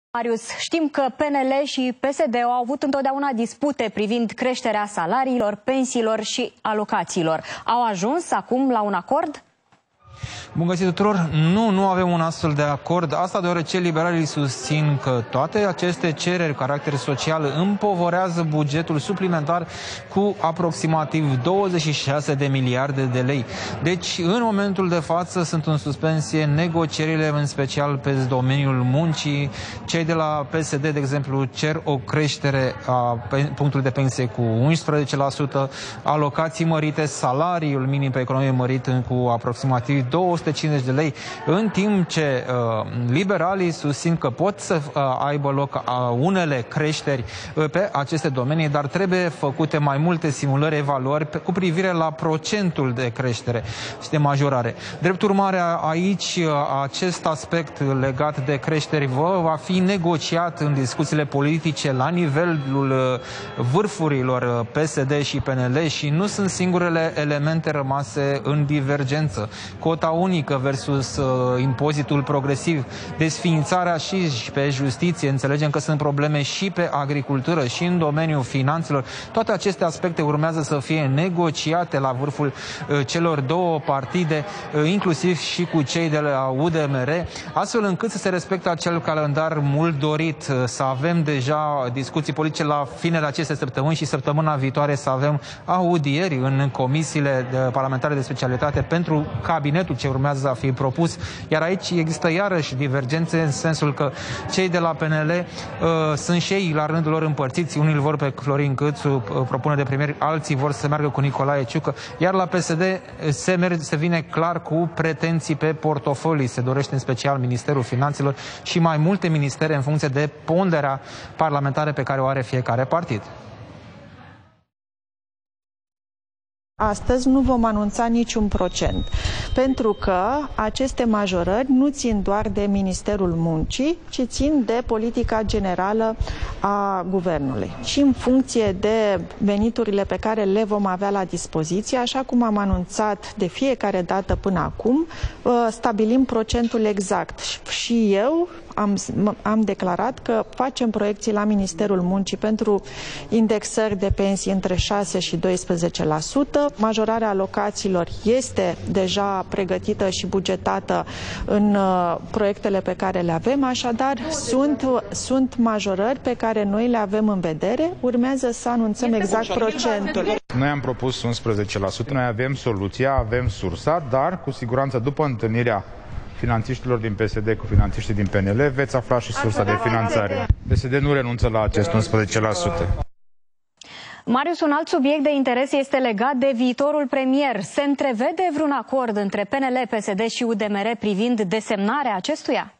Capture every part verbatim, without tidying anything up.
Marius, știm că P N L și P S D au avut întotdeauna dispute privind creșterea salariilor, pensiilor și alocațiilor. Au ajuns acum la un acord? Bun găsit tuturor! Nu, nu avem un astfel de acord. Asta deoarece liberalii susțin că toate aceste cereri caracter social împovorează bugetul suplimentar cu aproximativ douăzeci și șase de miliarde de lei. Deci, în momentul de față, sunt în suspensie negocierile, în special pe domeniul muncii. Cei de la P S D, de exemplu, cer o creștere a punctului de pensie cu unsprezece la sută, alocații mărite, salariul minim pe economie mărit cu aproximativ două sute cincizeci de lei, în timp ce uh, liberalii susțin că pot să uh, aibă loc uh, unele creșteri uh, pe aceste domenii, dar trebuie făcute mai multe simulări, evaluări pe, cu privire la procentul de creștere și de majorare. Drept urmare, aici uh, acest aspect legat de creșteri va, va fi negociat în discuțiile politice la nivelul uh, vârfurilor uh, P S D și P N L și nu sunt singurele elemente rămase în divergență. Cota unică versus uh, impozitul progresiv, desființarea și, și pe justiție, înțelegem că sunt probleme și pe agricultură și în domeniul finanțelor. Toate aceste aspecte urmează să fie negociate la vârful uh, celor două partide, uh, inclusiv și cu cei de la U D M R, astfel încât să se respecte acel calendar mult dorit, uh, să avem deja discuții politice la finele acestei săptămâni și săptămâna viitoare să avem audieri în comisiile de parlamentare de specialitate pentru cabinetul ce urmează a fi propus, iar aici există iarăși divergențe în sensul că cei de la P N L uh, sunt și ei la rândul lor împărțiți, unii îl vor pe Florin Câțu, uh, propune de premier, alții vor să meargă cu Nicolae Ciucă, iar la P S D se, merge, se vine clar cu pretenții pe portofolii, se dorește în special Ministerul Finanțelor și mai multe ministere în funcție de ponderea parlamentară pe care o are fiecare partid. Astăzi nu vom anunța niciun procent, pentru că aceste majorări nu țin doar de Ministerul Muncii, ci țin de politica generală a Guvernului. Și în funcție de veniturile pe care le vom avea la dispoziție, așa cum am anunțat de fiecare dată până acum, stabilim procentul exact. Și eu am, am declarat că facem proiecții la Ministerul Muncii pentru indexări de pensii între șase și doisprezece la sută. Majorarea alocațiilor este deja pregătită și bugetată în uh, proiectele pe care le avem, așadar sunt, sunt majorări pe care noi le avem în vedere. Urmează să anunțăm exact procentul. Noi am propus unsprezece la sută, noi avem soluția, avem sursa, dar cu siguranță după întâlnirea finanțiștilor din P S D cu finanțiștii din P N L veți afla și sursa de finanțare. P S D nu renunță la acest unsprezece la sută. Marius, un alt subiect de interes este legat de viitorul premier. Se întrevede vreun acord între P N L, P S D și U D M R privind desemnarea acestuia?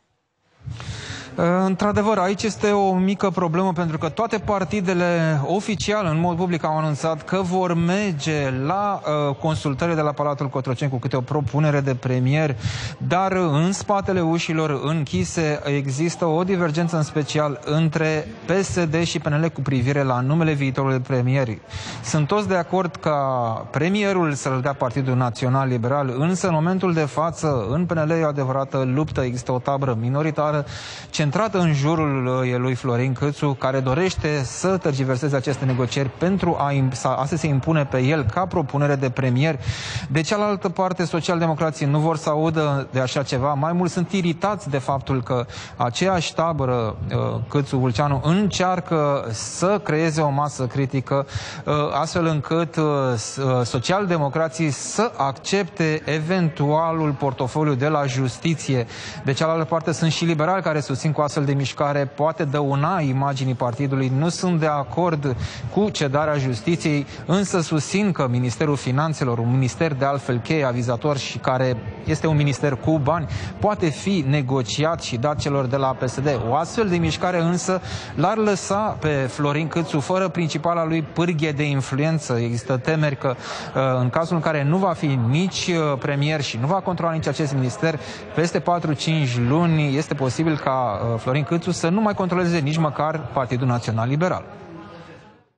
Într-adevăr, aici este o mică problemă pentru că toate partidele oficial, în mod public, au anunțat că vor merge la uh, consultări de la Palatul Cotroceni cu câte o propunere de premier, dar în spatele ușilor închise există o divergență în special între P S D și P N L cu privire la numele viitorului premier. Sunt toți de acord ca premierul să-l dea Partidul Național Liberal, însă în momentul de față, în P N L e o adevărată luptă, există o tabără minoritară centrată în jurul lui Florin Câțu, care dorește să tergiverseze aceste negocieri pentru a, a se impune pe el ca propunere de premier. De cealaltă parte, socialdemocrații nu vor să audă de așa ceva. Mai mult sunt iritați de faptul că aceeași tabără, Câțu-Vulceanu, încearcă să creeze o masă critică, astfel încât socialdemocrații să accepte eventualul portofoliu de la justiție. De cealaltă parte, sunt și liberali care susțin cu astfel de mișcare poate dăuna imaginii partidului. Nu sunt de acord cu cedarea justiției, însă susțin că Ministerul Finanțelor, un minister de altfel cheie, avizator și care este un minister cu bani, poate fi negociat și dat celor de la P S D. O astfel de mișcare însă l-ar lăsa pe Florin Câțu fără principala lui pârghie de influență. Există temeri că în cazul în care nu va fi nici premier și nu va controla nici acest minister, peste patru cinci luni este posibil ca Florin Câțu să nu mai controleze nici măcar Partidul Național Liberal.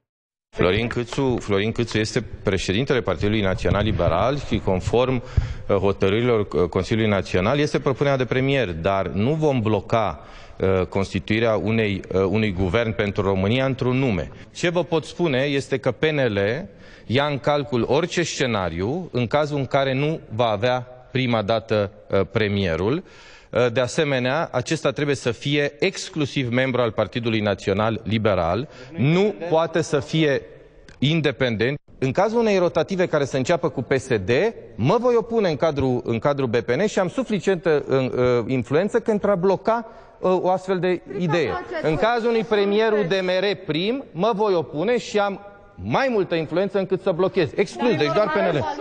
Florin Câțu, Florin Câțu este președintele Partidului Național Liberal și conform hotărârilor Consiliului Național este propunerea de premier, dar nu vom bloca constituirea unei, unui guvern pentru România într-un nume. Ce vă pot spune este că P N L ia în calcul orice scenariu în cazul în care nu va avea prima dată premierul. De asemenea, acesta trebuie să fie exclusiv membru al Partidului Național Liberal, nu poate să fie independent. În cazul unei rotative care să înceapă cu P S D, mă voi opune în cadrul, în cadrul B P N și am suficientă uh, influență pentru a bloca uh, o astfel de idee. În cazul unui premier U D M R prim, mă voi opune și am mai multă influență încât să blochez. Exclus, deci doar P N L.